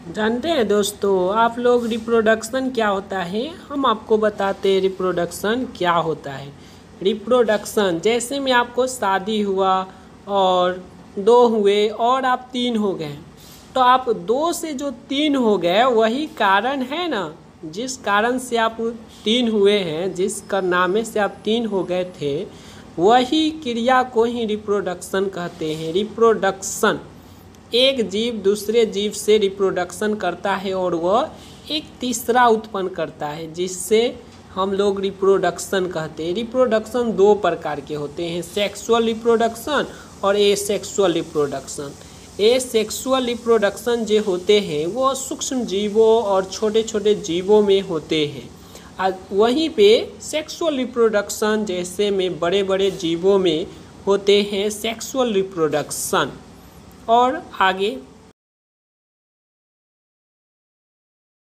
जानते हैं दोस्तों, आप लोग रिप्रोडक्शन क्या होता है हम आपको बताते हैं। रिप्रोडक्शन क्या होता है। रिप्रोडक्शन जैसे में आपको शादी हुआ और दो हुए और आप तीन हो गए, तो आप दो से जो तीन हो गए वही कारण है ना। जिस कारण से आप तीन हुए हैं, जिस कारनामे से आप तीन हो गए थे, वही क्रिया को ही रिप्रोडक्शन कहते हैं। रिप्रोडक्शन, एक जीव दूसरे जीव से रिप्रोडक्शन करता है और वह एक तीसरा उत्पन्न करता है, जिससे हम लोग रिप्रोडक्शन कहते हैं। रिप्रोडक्शन दो प्रकार के होते हैं, सेक्सुअल रिप्रोडक्शन और एसेक्सुअल रिप्रोडक्शन। एसेक्सुअल रिप्रोडक्शन जो होते हैं वो सूक्ष्म जीवों और छोटे छोटे जीवों में होते हैं। वहीं पे सेक्सुअल रिप्रोडक्शन जैसे में बड़े बड़े जीवों में होते हैं सेक्सुअल रिप्रोडक्शन। और आगे